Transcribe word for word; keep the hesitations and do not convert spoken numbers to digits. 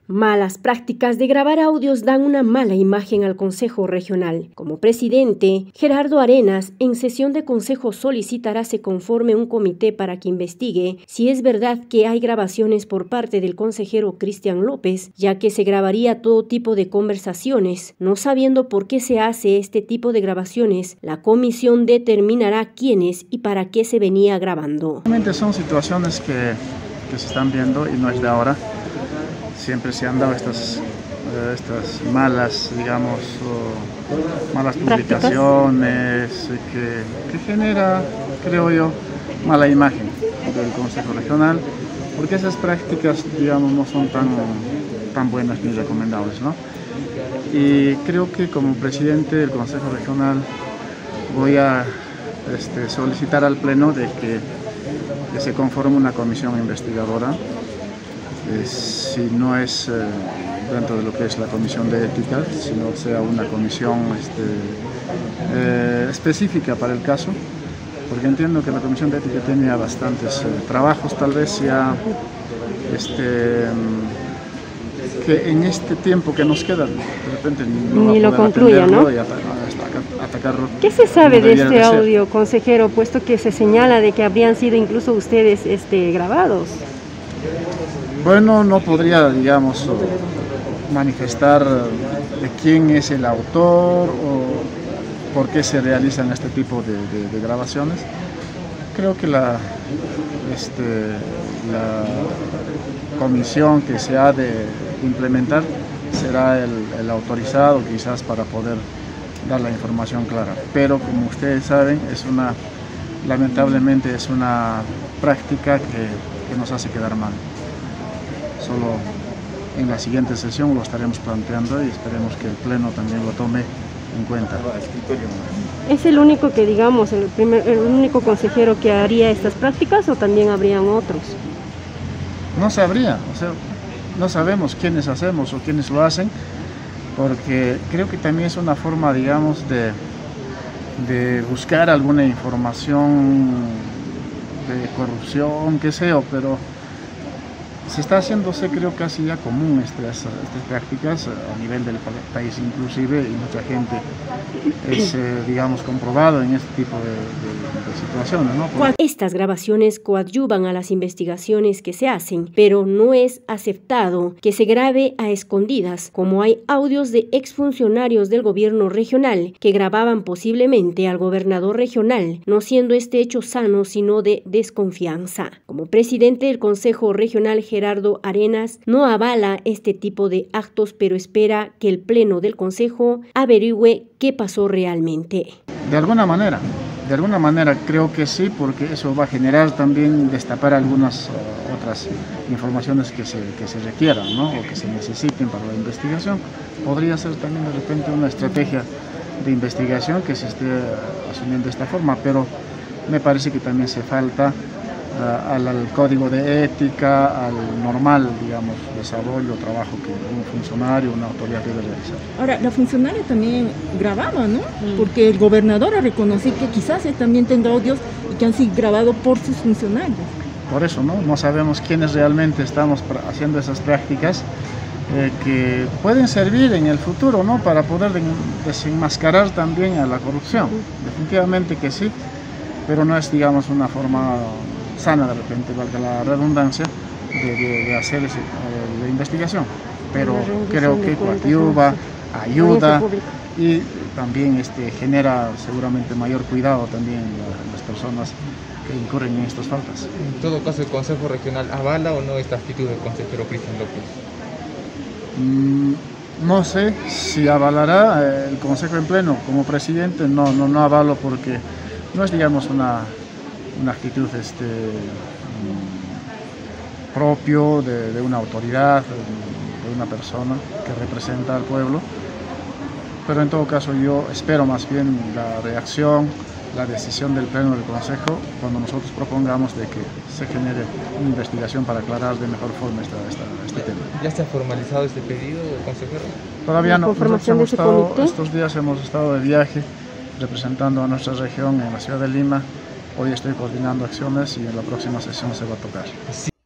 Malas prácticas de grabar audios dan una mala imagen al Consejo Regional. Como presidente, Gerardo Arenas, en sesión de consejo solicitará se conforme un comité para que investigue si es verdad que hay grabaciones por parte del consejero Cristian López, ya que se grabaría todo tipo de conversaciones. No sabiendo por qué se hace este tipo de grabaciones, la comisión determinará quiénes y para qué se venía grabando. Realmente son situaciones que, que se están viendo y no es de ahora. Siempre se han dado estas, eh, estas malas, digamos, oh, malas publicaciones que, que genera, creo yo, mala imagen del Consejo Regional, porque esas prácticas, digamos, no son tan, tan buenas ni recomendables, ¿no? Y creo que como presidente del Consejo Regional voy a este, solicitar al Pleno de que, que se conforme una comisión investigadora. Eh, si no es eh, dentro de lo que es la comisión de ética, sino sea una comisión este, eh, específica para el caso, porque entiendo que la comisión de ética tiene bastantes eh, trabajos, tal vez ya este, que en este tiempo que nos queda, de repente no ni lo concluya, ¿no? Y atacarlo. ¿Qué se sabe de este audio, consejero, puesto que se señala de que habrían sido incluso ustedes este, grabados? Bueno, no podría, digamos, manifestar de quién es el autor o por qué se realizan este tipo de, de, de grabaciones. Creo que la, este, la comisión que se ha de implementar será el, el autorizado quizás para poder dar la información clara. Pero como ustedes saben, es una, lamentablemente es una práctica que, que nos hace quedar mal. Solo en la siguiente sesión lo estaremos planteando y esperemos que el Pleno también lo tome en cuenta. ¿Es el único que, digamos, el, primer, el único consejero que haría estas prácticas o también habrían otros? No sabría, o sea, no sabemos quiénes hacemos o quiénes lo hacen, porque creo que también es una forma, digamos, de, de buscar alguna información de corrupción, qué sé yo, pero se está haciéndose, creo, casi ya común estas, estas prácticas a nivel del país inclusive, y mucha gente es, eh, digamos, comprobado en este tipo de, de, de situaciones, ¿no? Porque estas grabaciones coadyuvan a las investigaciones que se hacen, pero no es aceptado que se grabe a escondidas, como hay audios de exfuncionarios del gobierno regional que grababan posiblemente al gobernador regional, no siendo este hecho sano, sino de desconfianza. Como presidente del Consejo Regional, Gerardo Arenas no avala este tipo de actos, pero espera que el Pleno del Consejo averigüe qué pasó realmente. De alguna manera, de alguna manera creo que sí, porque eso va a generar también destapar algunas uh, otras informaciones que se, que se requieran, ¿no? O que se necesiten para la investigación. Podría ser también de repente una estrategia de investigación que se esté asumiendo de esta forma, pero me parece que también se falta Al, al código de ética, al normal, digamos, desarrollo, trabajo que un funcionario, una autoridad debe realizar. Ahora, la funcionaria también grababa, ¿no? Mm. Porque el gobernador ha reconocido que quizás él también tenga audios y que han sido grabados por sus funcionarios. Por eso, ¿no? No sabemos quiénes realmente estamos haciendo esas prácticas eh, que pueden servir en el futuro, ¿no? Para poder desenmascarar también a la corrupción. Mm. Definitivamente que sí, pero no es, digamos, una forma sana, de repente, valga la redundancia, de, de, de hacer ese, eh, la investigación, pero creo que coadyuva, ayuda y también este, genera seguramente mayor cuidado también en las personas que incurren en estas faltas. En todo caso, ¿el Consejo Regional avala o no esta actitud del consejero Cristian López? Mm, no sé si avalará eh, el Consejo en Pleno. Como presidente no, no, no avalo, porque no es, digamos, una una actitud este, propio de, de una autoridad, de una persona que representa al pueblo, pero en todo caso yo espero más bien la reacción, la decisión del Pleno del Consejo cuando nosotros propongamos de que se genere una investigación para aclarar de mejor forma esta, esta, este tema. ¿Ya se ha formalizado este pedido, consejero? Todavía no. Nosotros hemos estado, estos días hemos estado de viaje representando a nuestra región en la ciudad de Lima. Hoy estoy coordinando acciones y en la próxima sesión se va a tocar.